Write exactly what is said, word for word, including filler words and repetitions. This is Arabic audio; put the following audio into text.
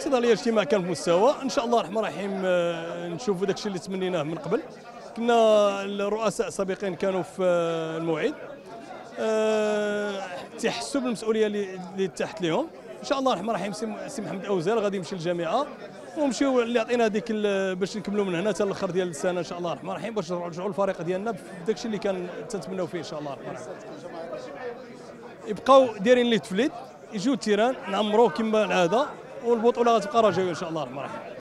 الانتظار ديال الاجتماع كان في مستوى، ان شاء الله الرحمن الرحيم نشوفوا داك الشيء اللي تمنيناه من قبل. كنا الرؤساء السابقين كانوا في الموعد، تحسوا بالمسؤوليه اللي تحت لهم. ان شاء الله الرحمن الرحيم سي محمد اوزال غادي يمشي للجامعه، ونمشيو اللي عطينا هذيك باش نكملوا من هنا حتى الاخر ديال السنه ان شاء الله الرحمن الرحيم، باش نرجعوا الفريق ديالنا بداك الشيء اللي كان تنتمناو فيه ان شاء الله الرحمن الرحيم. يبقاو دايرين لي تفليت، يجيو التيران نعمروا كما العاده، والبطوله غتبقى راه جايه ان شاء الله الرحمن الرحيم.